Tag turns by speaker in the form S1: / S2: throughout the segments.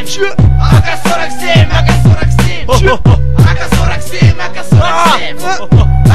S1: Че?
S2: АК-47, АК-47.
S1: Че?
S2: АК-47, АК-47.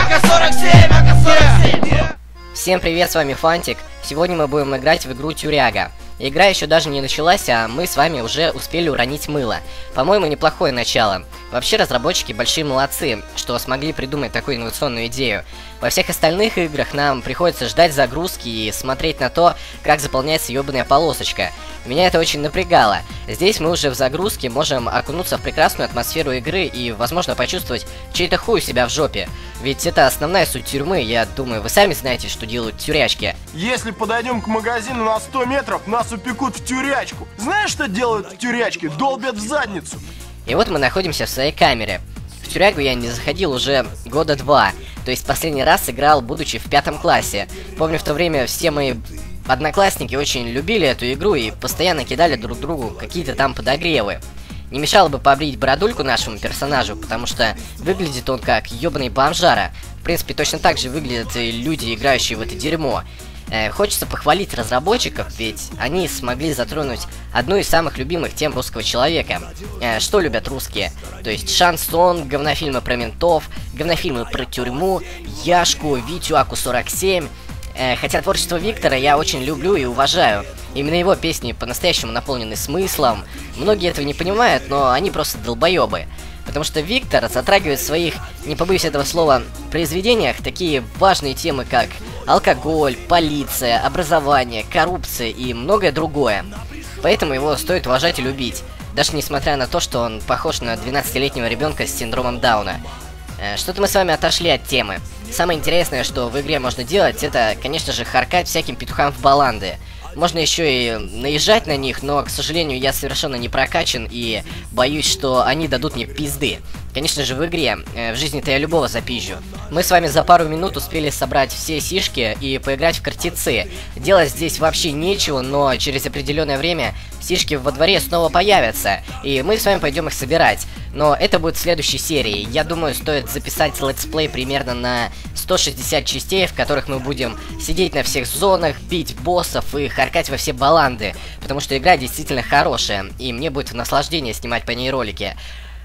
S2: АК-47, АК-47.
S3: Всем привет, с вами Фантик. Сегодня мы будем играть в игру Тюряга. Игра еще даже не началась, а мы с вами уже успели уронить мыло. По-моему, неплохое начало. Вообще, разработчики большие молодцы, что смогли придумать такую инновационную идею. Во всех остальных играх нам приходится ждать загрузки и смотреть на то, как заполняется ёбаная полосочка. Меня это очень напрягало. Здесь мы уже в загрузке можем окунуться в прекрасную атмосферу игры и, возможно, почувствовать чей-то хуй у себя в жопе. Ведь это основная суть тюрьмы, я думаю, вы сами знаете, что делают тюрячки.
S1: Если подойдем к магазину на 100 метров, нас упекут в тюрячку. Знаешь, что делают в тюрячке? Долбят в задницу.
S3: И вот мы находимся в своей камере. В тюрягу я не заходил уже года 2. То есть последний раз играл, будучи в 5 классе. Помню, в то время все мои одноклассники очень любили эту игру и постоянно кидали друг другу какие-то там подогревы. Не мешало бы побрить бородульку нашему персонажу, потому что выглядит он как ёбаный бомжара. В принципе, точно так же выглядят и люди, играющие в это дерьмо. Хочется похвалить разработчиков, ведь они смогли затронуть одну из самых любимых тем русского человека. Что любят русские? То есть шансон, говнофильмы про ментов, говнофильмы про тюрьму, Яшку, Витю, АК-47. Хотя творчество Виктора я очень люблю и уважаю. Именно его песни по-настоящему наполнены смыслом. Многие этого не понимают, но они просто долбоебы. Потому что Виктор затрагивает в своих, не побоюсь этого слова, произведениях такие важные темы, как алкоголь, полиция, образование, коррупция и многое другое. Поэтому его стоит уважать и любить, даже несмотря на то, что он похож на 12-летнего ребенка с синдромом Дауна. Что-то мы с вами отошли от темы. Самое интересное, что в игре можно делать, это, конечно же, харкать всяким петухам в баланды. Можно еще и наезжать на них, но, к сожалению, я совершенно не прокачан и боюсь, что они дадут мне пизды. Конечно же, в игре. В жизни-то я любого запизжу. Мы с вами за пару минут успели собрать все сишки и поиграть в картицы. Делать здесь вообще нечего, но через определенное время сишки во дворе снова появятся, и мы с вами пойдем их собирать. Но это будет в следующей серии. Я думаю, стоит записать летсплей примерно на 160 частей, в которых мы будем сидеть на всех зонах, бить боссов и харкать во все баланды. Потому что игра действительно хорошая, и мне будет в наслаждение снимать по ней ролики.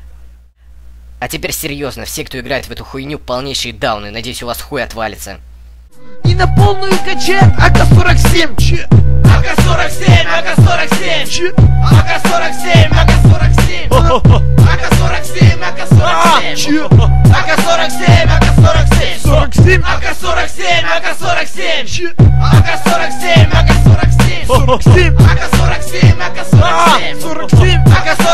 S3: А теперь серьезно, все, кто играет в эту хуйню, полнейшие дауны. Надеюсь, у вас хуй отвалится.
S2: И на полную качает АК-47. Че? АК-47, АК-47. Че? АК-47, АК-47. АК-47, АК-47. Че? АК-47, АК-47. 47. АК-47, АК-47. Че? АК-47, АК-47. 47. АК-47, АК-47. 47. АК-47.